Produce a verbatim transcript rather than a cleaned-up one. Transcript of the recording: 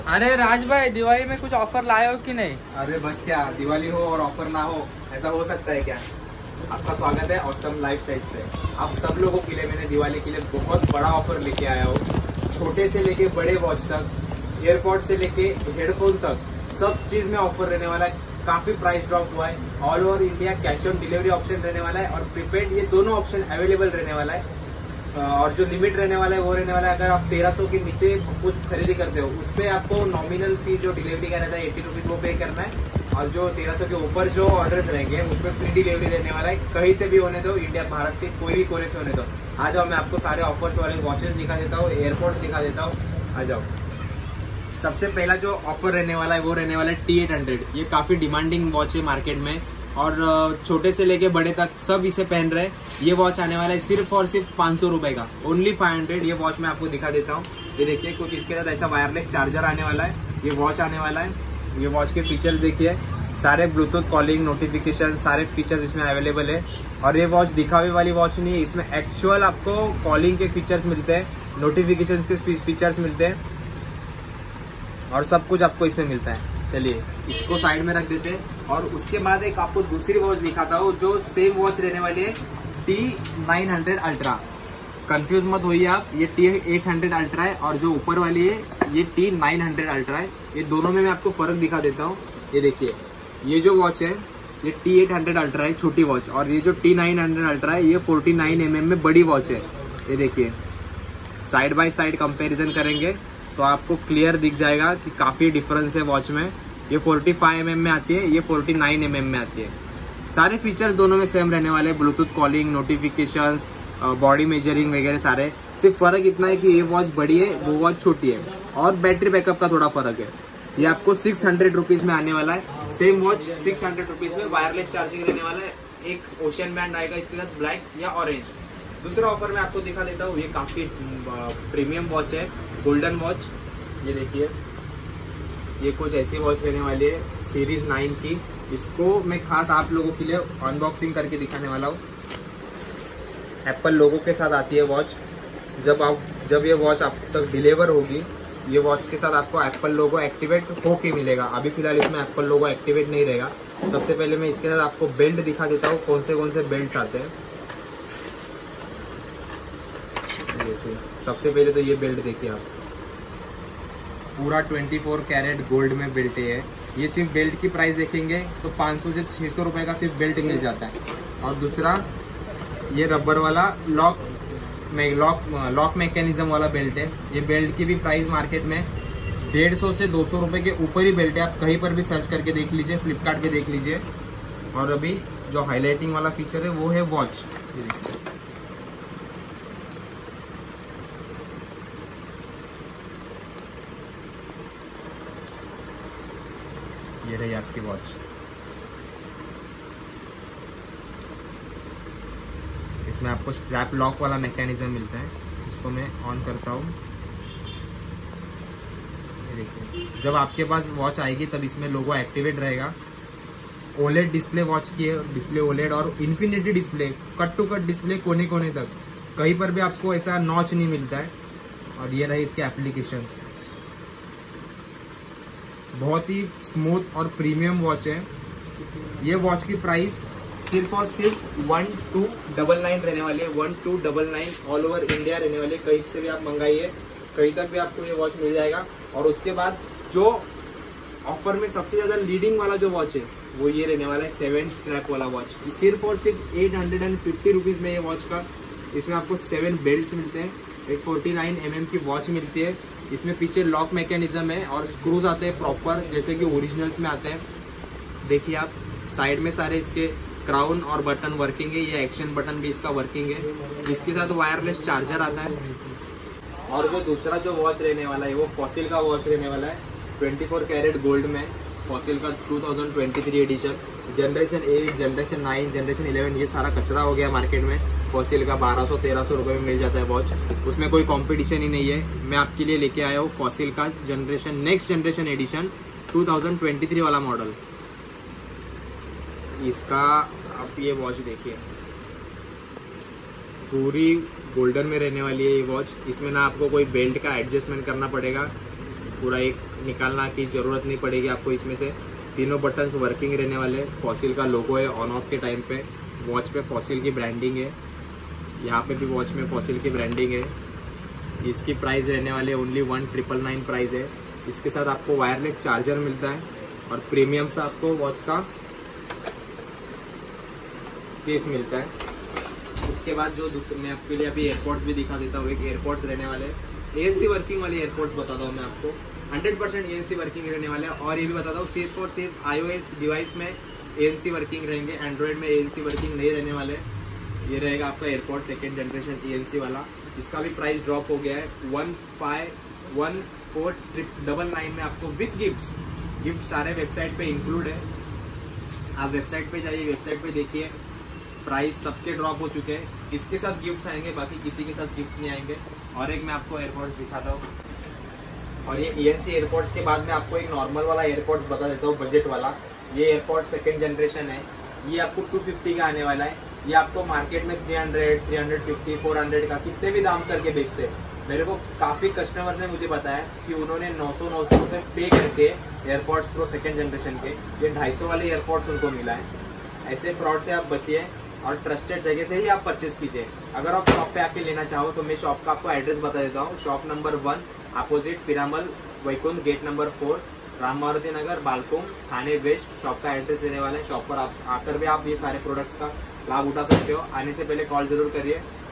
अरे राज भाई, दिवाली में कुछ ऑफर लाए हो कि नहीं? अरे बस क्या, दिवाली हो और ऑफर ना हो, ऐसा हो सकता है क्या? आपका स्वागत है ऑसम लाइफस्टाइल्स पे। आप सब लोगों के लिए मैंने दिवाली के लिए बहुत बड़ा ऑफर लेके आया हूँ। छोटे से लेके बड़े वॉच तक, एयरपॉड से लेके हेडफोन तक, सब चीज में ऑफर रहने वाला है। काफी प्राइस ड्रॉप हुआ है। All over India cash on delivery option रहने वाला है और प्रीपेड, ये दोनों ऑप्शन अवेलेबल रहने वाला है। और जो लिमिट रहने वाला है वो रहने वाला है, अगर आप तेरह सौ के नीचे कुछ खरीदी करते हो उस पर आपको नॉमिनल फी जो डिलीवरी का रहता है एट्टी रुपीज वो पे करना है। और जो तेरह सौ के ऊपर जो ऑर्डर्स रहेंगे उसमें फ्री डिलीवरी रहने वाला है। कहीं से भी होने दो, इंडिया भारत के कोई भी कोने से होने दो। आ जाओ, मैं आपको सारे ऑफर्स वाले वॉचेस दिखा देता हूँ, एयरपोर्ट्स दिखा देता हूँ। आ जाओ। सबसे पहला जो ऑफर रहने वाला है वो रहने वाला है टी एट हंड्रेड। ये काफी डिमांडिंग वॉच है मार्केट में और छोटे से लेके बड़े तक सब इसे पहन रहे हैं। ये वॉच आने वाला है सिर्फ और सिर्फ पाँच सौ रुपए का, ओनली फाइव हंड्रेड। ये वॉच मैं आपको दिखा देता हूँ। ये देखिए, कुछ इसके साथ ऐसा वायरलेस चार्जर आने वाला है। ये वॉच आने वाला है। ये वॉच के फीचर्स देखिए, सारे ब्लूटूथ, कॉलिंग, नोटिफिकेशन, सारे फीचर्स इसमें अवेलेबल है। और ये वॉच दिखावे वाली वॉच नहीं है, इसमें एक्चुअल आपको कॉलिंग के फीचर्स मिलते हैं, नोटिफिकेशन के फीचर्स मिलते हैं और सब कुछ आपको इसमें मिलता है। चलिए इसको साइड में रख देते हैं और उसके बाद एक आपको दूसरी वॉच दिखाता हूँ जो सेम वॉच रहने वाली है, T nine hundred ultra. Confuse मत होइए आप, ये टी एट हंड्रेड अल्ट्रा है और जो ऊपर वाली है ये टी नाइन हंड्रेड अल्ट्रा है। ये दोनों में मैं आपको फर्क दिखा देता हूँ। ये देखिए, ये जो वॉच है ये टी एट हंड्रेड अल्ट्रा है, छोटी वॉच, और ये जो टी नाइन हंड्रेड अल्ट्रा है ये फोर्टी नाइन एम एम में बड़ी वॉच है। ये देखिए, साइड बाय साइड कंपेरिजन करेंगे तो आपको क्लियर दिख जाएगा कि काफी डिफरेंस है वॉच में। ये फोर्टी फाइव एम एम में आती है, ये फोर्टी नाइन एम एम में आती है। सारे फीचर्स दोनों में सेम रहने वाले, bluetooth, calling, notifications, body measuring वगैरह सारे। सिर्फ फर्क इतना है कि ये वॉच बड़ी है, वो वॉच छोटी है, और बैटरी बैकअप का थोड़ा फर्क है। ये आपको सिक्स हंड्रेड रुपीज में आने वाला है। Same watch six hundred rupees में, वायरलेस चार्जिंग रहने वाला है। एक ओशियन बैंड आएगा इसके साथ, ब्लैक या ऑरेंज। दूसरा ऑफर मैं आपको दिखा देता हूँ। ये काफी प्रीमियम वॉच है, गोल्डन वॉच। ये देखिए, ये कुछ ऐसी वॉच रहने वाली है सीरीज नाइन की। इसको मैं खास आप लोगों के लिए अनबॉक्सिंग करके दिखाने वाला हूँ। एप्पल लोगो के साथ आती है वॉच। जब आप जब ये वॉच आप तक डिलीवर होगी, ये वॉच के साथ आपको एप्पल लोगो एक्टिवेट होके मिलेगा। अभी फिलहाल इसमें एप्पल लोगो एक्टिवेट नहीं रहेगा। सबसे पहले मैं इसके साथ आपको बेल्ट दिखा देता हूँ, कौन से कौन से बेल्ट आते हैं। देखिए, सबसे पहले तो ये बेल्ट देखिए आप, पूरा चौबीस कैरेट गोल्ड में बेल्ट है। ये सिर्फ बेल्ट की प्राइस देखेंगे तो पाँच सौ से छह सौ रुपए का सिर्फ बेल्ट मिल जाता है। और दूसरा, ये रबर वाला लॉक लॉक लॉक मैकेनिज्म वाला बेल्ट है। ये बेल्ट की भी प्राइस मार्केट में डेढ़ सौ से दो सौ रुपए के ऊपर ही बेल्ट है। आप कहीं पर भी सर्च करके देख लीजिए, फ्लिपकार्ट पे देख लीजिए। और अभी जो हाईलाइटिंग वाला फीचर है वो है वॉच। ये रही आपकी वॉच। इसमें आपको स्ट्रैप लॉक वाला मैकेनिज्म मिलता है। इसको मैं ऑन करता हूँ। ये देखिए, जब आपके पास वॉच आएगी तब इसमें लोगो एक्टिवेट रहेगा। ओलेड डिस्प्ले वॉच की है, डिस्प्ले ओलेड और infinity display, cut to cut display कोने कोने तक, कहीं पर भी आपको ऐसा नॉच नहीं मिलता है। और ये रहे इसके एप्लीकेशंस। बहुत ही स्मूथ और प्रीमियम वॉच है। ये वॉच की प्राइस सिर्फ और सिर्फ वन टू डबल नाइन रहने वाली है। One two double nine all over India रहने वाली है। कहीं से भी आप मंगाइए, कहीं तक भी आपको ये वॉच मिल जाएगा। और उसके बाद जो ऑफर में सबसे ज्यादा लीडिंग वाला जो वॉच है वो ये रहने वाला है, सेवन स्ट्रैप वाला वॉच। सिर्फ और सिर्फ eight hundred and fifty rupees में ये वॉच का, इसमें आपको सेवन बेल्ट मिलते हैं, एक फोर्टी नाइन एम एम की वॉच मिलती है। इसमें पीछे लॉक मैकेनिज्म है और स्क्रूज आते हैं प्रॉपर, जैसे कि ओरिजिनल्स में आते हैं। देखिए आप, साइड में सारे इसके क्राउन और बटन वर्किंग है। ये एक्शन बटन भी इसका वर्किंग है। इसके साथ वायरलेस चार्जर आता है। और जो दूसरा जो वॉच रहने वाला है वो फॉसिल का वॉच रहने वाला है, चौबीस कैरेट गोल्ड में, फॉसिल का two thousand twenty three edition. Generation eight, generation nine, generation eleven, ये सारा कचरा हो गया मार्केट में। फॉसिल का बारह सौ तेरह सौ रुपए में मिल जाता है वॉच, उसमें कोई कंपटीशन ही नहीं है। मैं आपके लिए लेके आया हूँ फॉसिल का generation next generation edition two thousand twenty three वाला मॉडल। इसका आप ये वॉच देखिए, पूरी गोल्डन में रहने वाली है ये वॉच। इसमें ना आपको कोई बेल्ट का एडजस्टमेंट करना पड़ेगा, पूरा एक निकालना की जरूरत नहीं पड़ेगी आपको इसमें से। तीनों बटन्स वर्किंग रहने वाले। फॉसिल का लोगो है ऑन ऑफ के टाइम पे। वॉच पे फॉसिल की ब्रांडिंग है, यहाँ पे भी वॉच में फॉसिल की ब्रांडिंग है। इसकी प्राइस रहने वाले only one triple nine price है। इसके साथ आपको वायरलेस चार्जर मिलता है और प्रीमियम सा आपको वॉच का केस मिलता है। उसके बाद जो दूसरे मैं आपके लिए अभी एयरपोर्ट्स भी दिखा देता हूँ। एक एयरपोर्ट्स रहने वाले एएनसी वर्किंग वाले एयरपोर्ट्स बताता हूँ मैं आपको। हंड्रेड परसेंट एएनसी वर्किंग रहने वाले हैं। और ये भी बताता हूँ सिर्फ और सिर्फ आईओएस डिवाइस में एएनसी वर्किंग रहेंगे, एंड्रॉइड में एएनसी वर्किंग नहीं रहने वाले। ये रहेगा आपका एयरपोर्ट सेकेंड जनरेशन एएनसी वाला। इसका भी प्राइस ड्रॉप हो गया है one five one four trip double nine में आपको विद गिफ्ट। गिफ्ट सारे वेबसाइट पे इंक्लूड है। आप वेबसाइट पे जाइए, वेबसाइट पे देखिए, प्राइस सबके ड्रॉप हो चुके हैं। इसके साथ गिफ्ट्स आएंगे, बाकी किसी के साथ गिफ्ट नहीं आएंगे। और एक मैं आपको एयरपोर्ट्स दिखाता हूँ। और ये ईएनसी एयरपोर्ट्स के बाद मैं आपको एक नॉर्मल वाला एयरपोर्ट्स बता देता हूँ, बजट वाला। ये एयरपोर्ट सेकेंड जनरेशन है। ये आपको टू फिफ्टी का आने वाला है। ये आपको मार्केट में three hundred, three fifty, four hundred का कितने भी दाम करके बेचते हैं। मेरे को काफी कस्टमर ने मुझे बताया कि उन्होंने नौ सौ नौ सौ रुपए पे करके एयरपोर्ट्स प्रो सेकेंड जनरेशन के ये ढाई सौ वाले एयरपोर्ट्स उनको मिला है। ऐसे फ्रॉड से आप बचिए और ट्रस्टेड जगह से ही आप परचेज कीजिए। अगर आप शॉप पे आके लेना चाहो तो मैं शॉप का आपको एड्रेस बता देता हूँ। Shop number one, opposite Piramal Vaikunth, gate number four, Ram Maruti Nagar, Balkum, Thane west. Shop का एड्रेस देने वाले हैं। शॉप पर आप आकर भी आप ये सारे प्रोडक्ट्स का लाभ उठा सकते हो। आने से पहले कॉल जरूर करिए।